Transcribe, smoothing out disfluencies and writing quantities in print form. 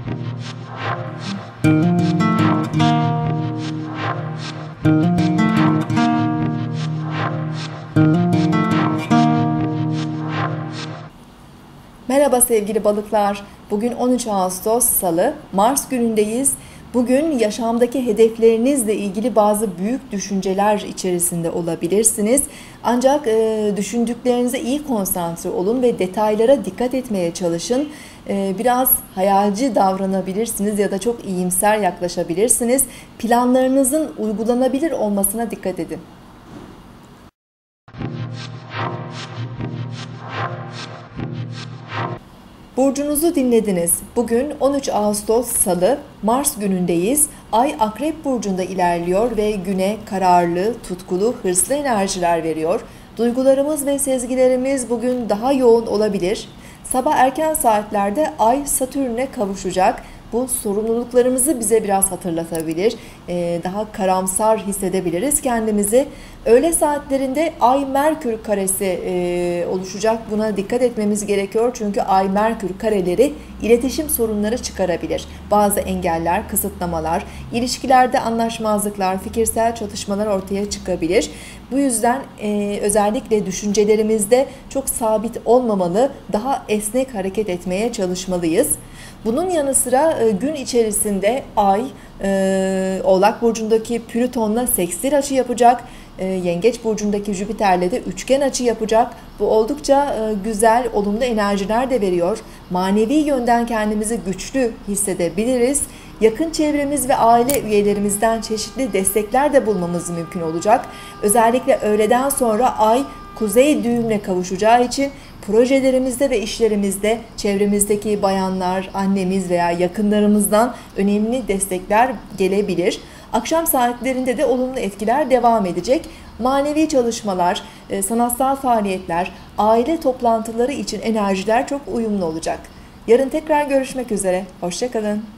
Merhaba sevgili balıklar. Bugün 13 Ağustos Salı, Mars günündeyiz. Bugün yaşamdaki hedeflerinizle ilgili bazı büyük düşünceler içerisinde olabilirsiniz. Ancak düşündüklerinize iyi konsantre olun ve detaylara dikkat etmeye çalışın. Biraz hayalci davranabilirsiniz ya da çok iyimser yaklaşabilirsiniz. Planlarınızın uygulanabilir olmasına dikkat edin. Burcunuzu dinlediniz. Bugün 13 Ağustos Salı, Mars günündeyiz. Ay Akrep Burcu'nda ilerliyor ve güne kararlı, tutkulu, hırslı enerjiler veriyor. Duygularımız ve sezgilerimiz bugün daha yoğun olabilir. Sabah erken saatlerde Ay Satürn'e kavuşacak. Bu sorumluluklarımızı bize biraz hatırlatabilir. Daha karamsar hissedebiliriz kendimizi. Öğle saatlerinde Ay-Merkür karesi oluşacak. Buna dikkat etmemiz gerekiyor. Çünkü Ay-Merkür kareleri iletişim sorunları çıkarabilir. Bazı engeller, kısıtlamalar, ilişkilerde anlaşmazlıklar, fikirsel çatışmalar ortaya çıkabilir. Bu yüzden özellikle düşüncelerimizde çok sabit olmamalı, daha esnek hareket etmeye çalışmalıyız. Bunun yanı sıra gün içerisinde Ay Oğlak Burcu'ndaki Plüton'la sekstil açı yapacak. Yengeç Burcu'ndaki Jüpiter'le de üçgen açı yapacak. Bu oldukça güzel, olumlu enerjiler de veriyor. Manevi yönden kendimizi güçlü hissedebiliriz. Yakın çevremiz ve aile üyelerimizden çeşitli destekler de bulmamız mümkün olacak. Özellikle öğleden sonra Ay Kuzey düğümle kavuşacağı için projelerimizde ve işlerimizde çevremizdeki bayanlar, annemiz veya yakınlarımızdan önemli destekler gelebilir. Akşam saatlerinde de olumlu etkiler devam edecek. Manevi çalışmalar, sanatsal faaliyetler, aile toplantıları için enerjiler çok uyumlu olacak. Yarın tekrar görüşmek üzere. Hoşça kalın.